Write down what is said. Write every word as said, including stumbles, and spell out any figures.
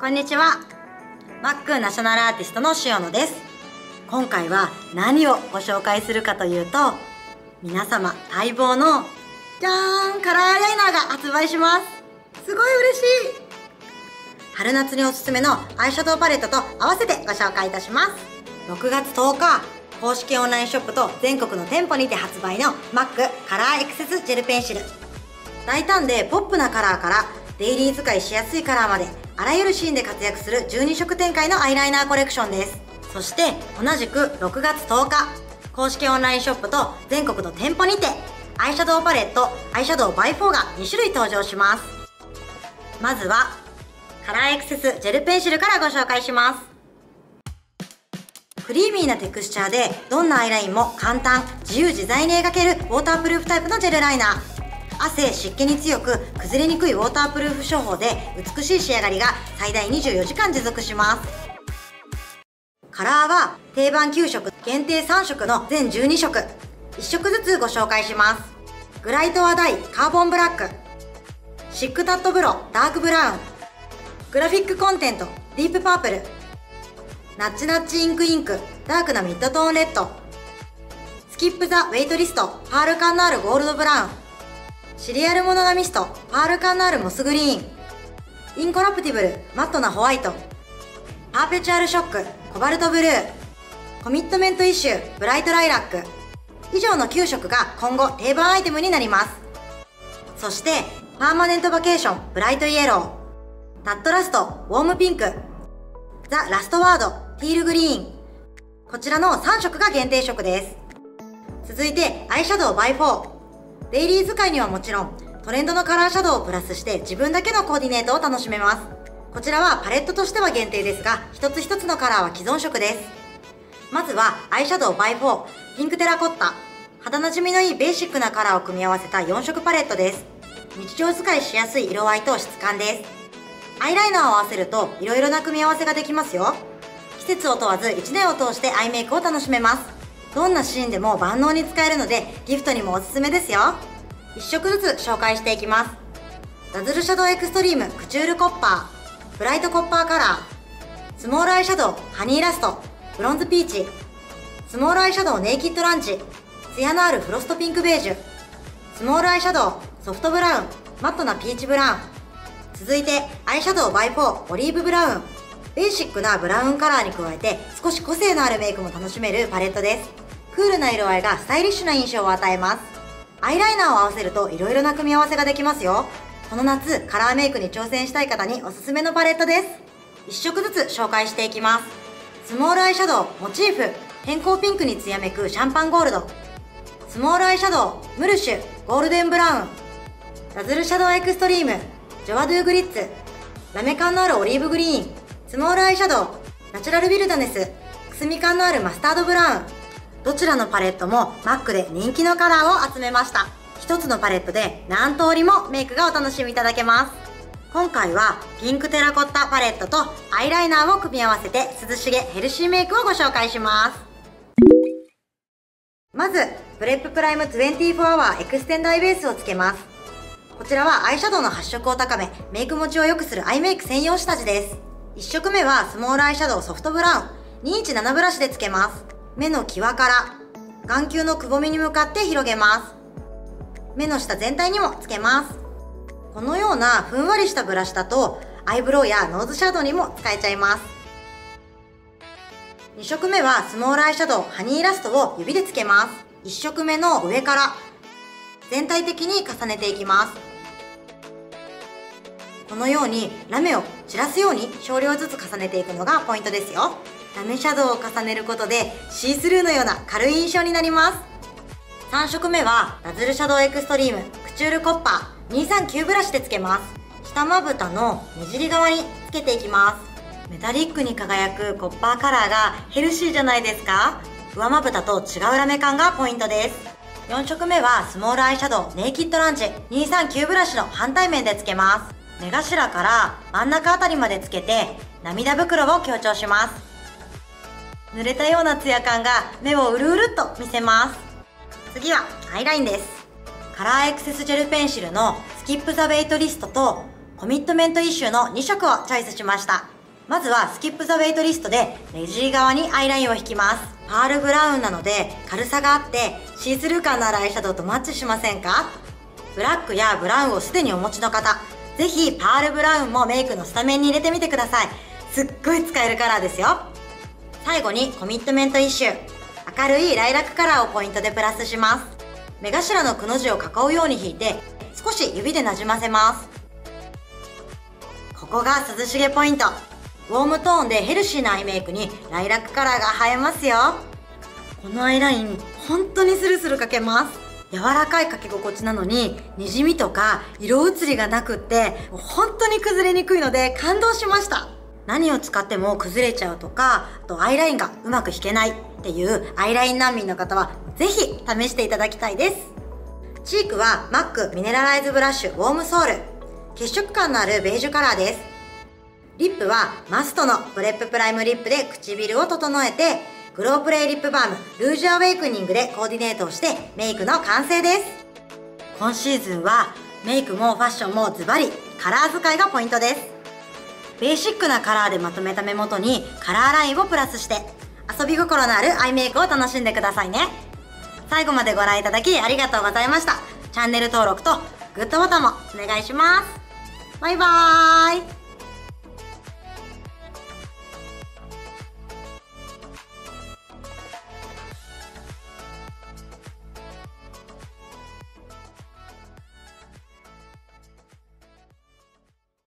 こんにちは。マックナショナルアーティストの塩野です。今回は何をご紹介するかというと、皆様待望のじゃーんカラーアイライナーが発売します。すごい嬉しい。春夏におすすめのアイシャドウパレットと合わせてご紹介いたします。ろくがつとおか、公式オンラインショップと全国の店舗にて発売のマックカラーエクセスジェルペンシル。大胆でポップなカラーからデイリー使いしやすいカラーまで、あらゆるシーンで活躍するじゅうにしょく展開のアイライナーコレクションです。そして同じくろくがつとおか、公式オンラインショップと全国の店舗にてアイシャドウパレット、アイシャドウバイフォーがにしゅるい登場します。まずはカラーエクセスジェルペンシルからご紹介します。クリーミーなテクスチャーでどんなアイラインも簡単自由自在に描けるウォータープルーフタイプのジェルライナー。汗・湿気に強く崩れにくいウォータープルーフ処方で美しい仕上がりが最大にじゅうよじかん持続します。カラーは定番きゅうしょく、限定さんしょくの全じゅうにしょく、いっしょくずつご紹介します。グライトアダイカーボンブラック、シックタットブロダークブラウン、グラフィックコンテントディープパープル、ナッチナッチインクインクダークなミッドトーンレッド、スキップザウェイトリストパール感のあるゴールドブラウン、シリアルモノガミストパール感のあるモスグリーン、インコラプティブルマットなホワイト、パーペチュアルショックコバルトブルー、コミットメントイッシュブライトライラック。以上のきゅうしょくが今後定番アイテムになります。そしてパーマネントバケーションブライトイエロー、タットラストウォームピンク、ザ・ラストワードティールグリーン。こちらのさんしょくが限定色です。続いてアイシャドウバイフォー。デイリー使いにはもちろんトレンドのカラーシャドウをプラスして自分だけのコーディネートを楽しめます。こちらはパレットとしては限定ですが、一つ一つのカラーは既存色です。まずはアイシャドウバイフォーピンクテラコッタ。肌なじみのいいベーシックなカラーを組み合わせたよんしょくパレットです。日常使いしやすい色合いと質感です。アイライナーを合わせると色々な組み合わせができますよ。季節を問わずいちねんを通してアイメイクを楽しめます。どんなシーンでも万能に使えるのでギフトにもおすすめですよ。いっしょくずつ紹介していきます。ダズルシャドウエクストリームクチュールコッパー、ブライトコッパーカラー、スモールアイシャドウハニーラストブロンズピーチ、スモールアイシャドウネイキッドランチツヤのあるフロストピンクベージュ、スモールアイシャドウソフトブラウンマットなピーチブラウン。続いてアイシャドウバイフォーオリーブブラウン。ベーシックなブラウンカラーに加えて少し個性のあるメイクも楽しめるパレットです。クールな色合いがスタイリッシュな印象を与えます。アイライナーを合わせると色々な組み合わせができますよ。この夏カラーメイクに挑戦したい方におすすめのパレットです。いっしょくずつ紹介していきます。スモールアイシャドウモチーフ偏光ピンクに艶めくシャンパンゴールド、スモールアイシャドウムルシュゴールデンブラウン、ダズルシャドウエクストリームジョワドゥグリッツラメ感のあるオリーブグリーン、スモールアイシャドウナチュラルビルドネスくすみ感のあるマスタードブラウン。どちらのパレットもマックで人気のカラーを集めました。一つのパレットで何通りもメイクがお楽しみいただけます。今回はピンクテラコッタパレットとアイライナーを組み合わせて涼しげヘルシーメイクをご紹介します。まずプレッププライムにじゅうよんアワーエクステンドアイベースをつけます。こちらはアイシャドウの発色を高めメイク持ちを良くするアイメイク専用下地です。いっしょくめはスモールアイシャドウソフトブラウンにインチななブラシでつけます。目の際から眼球のくぼみに向かって広げます。目の下全体にもつけます。このようなふんわりしたブラシだとアイブロウやノーズシャドウにも使えちゃいます。にしょくめはスモールアイシャドウハニーラストを指でつけます。いっしょくめの上から全体的に重ねていきます。このようにラメを散らすように少量ずつ重ねていくのがポイントですよ。ラメシャドウを重ねることでシースルーのような軽い印象になります。さんしょくめはダズルシャドウエクストリームクチュールコッパーにひゃくさんじゅうきゅうブラシでつけます。下まぶたのねじり側につけていきます。メタリックに輝くコッパーカラーがヘルシーじゃないですか。上まぶたと違うラメ感がポイントです。よんしょくめはスモールアイシャドウネイキッドランチにひゃくさんじゅうきゅうブラシの反対面でつけます。目頭から真ん中あたりまでつけて涙袋を強調します。濡れたようなツヤ感が目をうるうるっと見せます。次はアイラインです。カラーエクセスジェルペンシルのスキップザウェイトリストとコミットメントイッシュのにしょくをチョイスしました。 まずはスキップザウェイトリストでレジー側にアイラインを引きます。パールブラウンなので軽さがあってシースルー感のあるアイシャドウとマッチしませんか？ブラックやブラウンをすでにお持ちの方、ぜひパールブラウンもメイクのスタメンに入れてみてください。すっごい使えるカラーですよ。最後にコミットメントイッシュ、明るいライラックカラーをポイントでプラスします。目頭のくの字を囲うように引いて少し指でなじませます。ここが涼しげポイント。ウォームトーンでヘルシーなアイメイクにライラックカラーが映えますよ。このアイライン本当にスルスル描けます。柔らかい描き心地なのににじみとか色移りがなくって本当に崩れにくいので感動しました。何を使っても崩れちゃうとか、あとアイラインがうまく引けないっていうアイライン難民の方はぜひ試していただきたいです。チークは マック ミネラライズブラッシュウォームソール、血色感のあるベージュカラーです。リップはマストのプレッププライムリップで唇を整えて、グロープレイリップバームルージュアウェイクニングでコーディネートをしてメイクの完成です。今シーズンはメイクもファッションもズバリカラー使いがポイントです。ベーシックなカラーでまとめた目元にカラーラインをプラスして遊び心のあるアイメイクを楽しんでくださいね。最後までご覧いただきありがとうございました。チャンネル登録とグッドボタンもお願いします。バイバーイ。